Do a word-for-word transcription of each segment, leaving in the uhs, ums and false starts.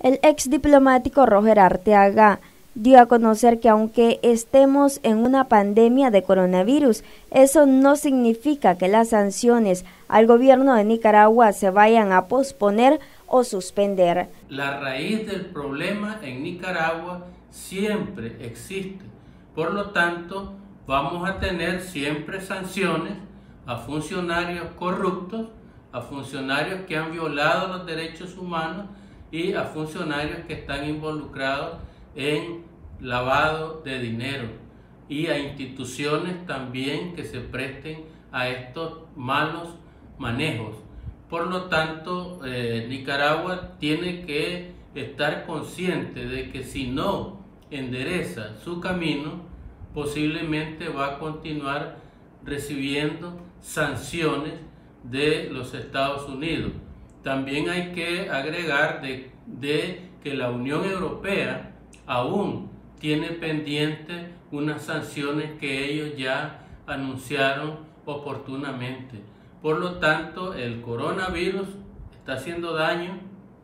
El ex diplomático Roger Arteaga dio a conocer que aunque estemos en una pandemia de coronavirus, eso no significa que las sanciones al gobierno de Nicaragua se vayan a posponer o suspender. La raíz del problema en Nicaragua siempre existe, por lo tanto vamos a tener siempre sanciones a funcionarios corruptos, a funcionarios que han violado los derechos humanos y a funcionarios que están involucrados en lavado de dinero y a instituciones también que se presten a estos malos manejos. Por lo tanto, eh, Nicaragua tiene que estar consciente de que si no endereza su camino, posiblemente va a continuar recibiendo sanciones de los Estados Unidos. También hay que agregar de, de que la Unión Europea aún tiene pendiente unas sanciones que ellos ya anunciaron oportunamente. Por lo tanto, el coronavirus está haciendo daño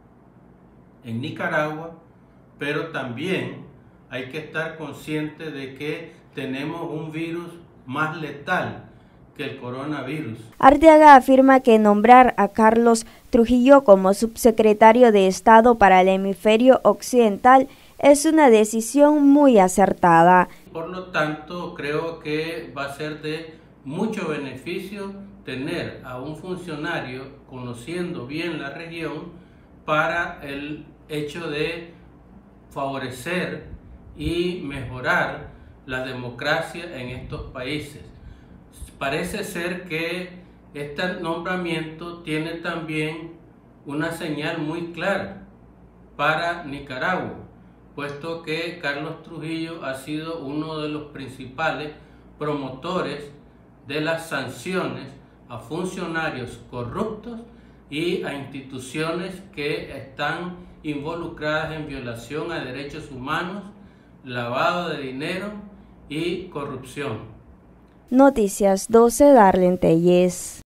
en Nicaragua, pero también hay que estar consciente de que tenemos un virus más letal que el coronavirus. Arteaga afirma que nombrar a Carlos Trujillo como subsecretario de Estado para el hemisferio occidental es una decisión muy acertada. Por lo tanto, creo que va a ser de mucho beneficio tener a un funcionario conociendo bien la región para el hecho de favorecer y mejorar la democracia en estos países. Parece ser que este nombramiento tiene también una señal muy clara para Nicaragua, puesto que Carlos Trujillo ha sido uno de los principales promotores de las sanciones a funcionarios corruptos y a instituciones que están involucradas en violación a derechos humanos, lavado de dinero y corrupción. Noticias doce, Darlene Tellez.